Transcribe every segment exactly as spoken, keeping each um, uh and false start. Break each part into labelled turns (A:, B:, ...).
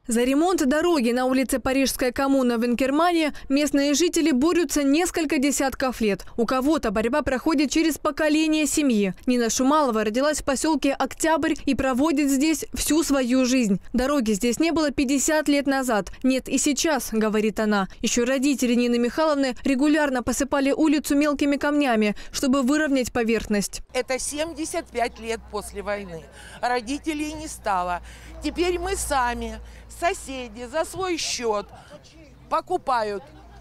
A: За ремонт дороги на улице Парижская коммуна в Инкермане местные жители борются несколько десятков лет. У кого-то борьба проходит через поколение семьи. Нина Шумалова родилась в поселке Октябрь и проводит здесь всю свою жизнь. Дороги здесь не было пятьдесят лет назад. Нет и сейчас, говорит она. Еще родители Нины Михайловны регулярно посыпали улицу мелкими камнями, чтобы выровнять поверхность.
B: Это семьдесят пять лет после войны. Родителей не стало. Теперь мы сами, соседи, за свой счет покупают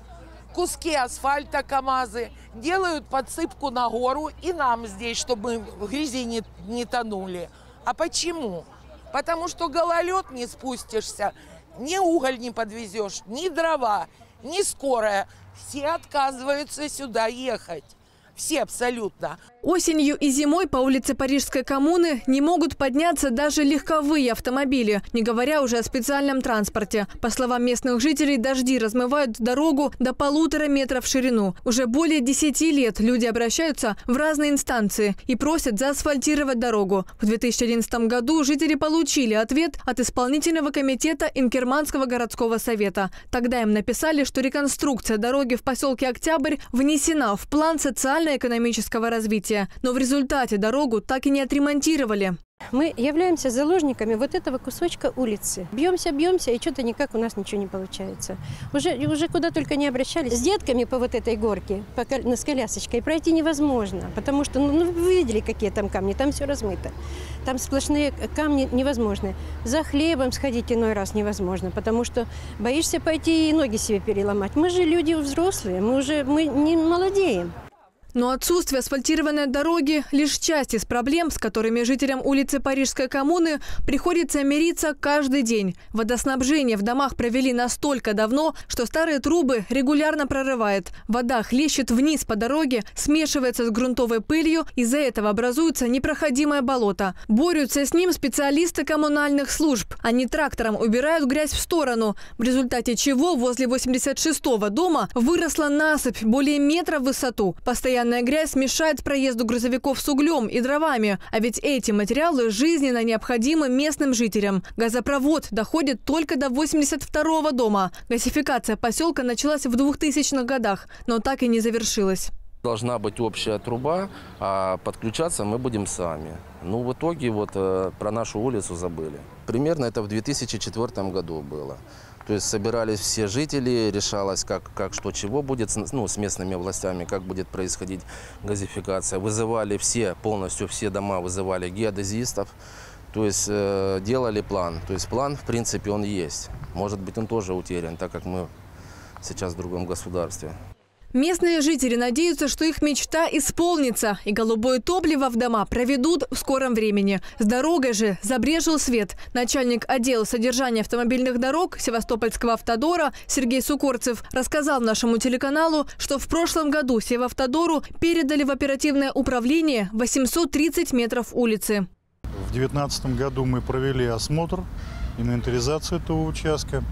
B: куски асфальта, КАМАЗы, делают подсыпку на гору и нам здесь, чтобы мы в грязи не, не тонули. А почему? Потому что гололед не спустишься, ни уголь не подвезешь, ни дрова, ни скорая. Все отказываются сюда ехать. Все абсолютно.
A: Осенью и зимой по улице Парижской коммуны не могут подняться даже легковые автомобили, не говоря уже о специальном транспорте. По словам местных жителей, дожди размывают дорогу до полутора метров в ширину. Уже более десяти лет люди обращаются в разные инстанции и просят заасфальтировать дорогу. В две тысячи одиннадцатом году жители получили ответ от исполнительного комитета Инкерманского городского совета. Тогда им написали, что реконструкция дороги в поселке Октябрь внесена в план социально-экономического развития. Но в результате дорогу так и не отремонтировали.
C: Мы являемся заложниками вот этого кусочка улицы. Бьемся, бьемся, и что-то никак у нас ничего не получается. Уже, уже куда только не обращались. С детками по вот этой горке, по, с колясочкой, пройти невозможно. Потому что, ну, ну, вы видели, какие там камни, там все размыто. Там сплошные камни невозможны. За хлебом сходить иной раз невозможно, потому что боишься пойти и ноги себе переломать. Мы же люди взрослые, мы уже мы не молодеем.
A: Но отсутствие асфальтированной дороги – лишь часть из проблем, с которыми жителям улицы Парижской коммуны приходится мириться каждый день. Водоснабжение в домах провели настолько давно, что старые трубы регулярно прорывает. Вода хлещет вниз по дороге, смешивается с грунтовой пылью, из-за этого образуется непроходимое болото. Борются с ним специалисты коммунальных служб. Они трактором убирают грязь в сторону, в результате чего возле восемьдесят шестого дома выросла насыпь более метра в высоту. Постоянно грязь мешает проезду грузовиков с углем и дровами. А ведь эти материалы жизненно необходимы местным жителям. Газопровод доходит только до восемьдесят второго дома. Газификация поселка началась в двухтысячных годах, но так и не завершилась.
D: Должна быть общая труба, а подключаться мы будем сами. Ну, в итоге вот э, про нашу улицу забыли. Примерно это в две тысячи четвёртом году было. То есть собирались все жители, решалось, как, как что, чего будет, ну, с местными властями, как будет происходить газификация. Вызывали все, полностью все дома вызывали геодезистов, то есть э, делали план. То есть план, в принципе, он есть. Может быть, он тоже утерян, так как мы сейчас в другом государстве.
A: Местные жители надеются, что их мечта исполнится и голубое топливо в дома проведут в скором времени. С дорогой же забрежил свет. Начальник отдела содержания автомобильных дорог Севастопольского автодора Сергей Сукорцев рассказал нашему телеканалу, что в прошлом году Севавтодору передали в оперативное управление восемьсот тридцать метров улицы.
E: В две тысячи девятнадцатом году мы провели осмотр, инвентаризацию этого участка.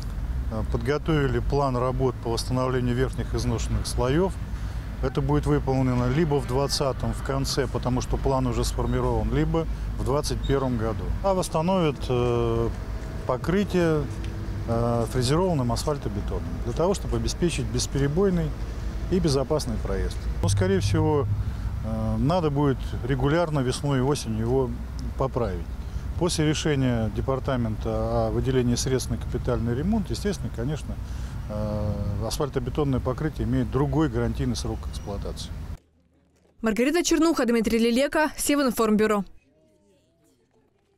E: Подготовили план работ по восстановлению верхних изношенных слоев. Это будет выполнено либо в двадцатом в конце, потому что план уже сформирован, либо в двадцать первом году. А восстановят э, покрытие э, фрезерованным асфальтобетоном для того, чтобы обеспечить бесперебойный и безопасный проезд. Но, скорее всего, э, надо будет регулярно весной и осенью его поправить. После решения департамента о выделении средств на капитальный ремонт, естественно, конечно, асфальтобетонное покрытие имеет другой гарантийный срок эксплуатации.
A: Маргарита Чернуха, Дмитрий Лилека, Севинформбюро.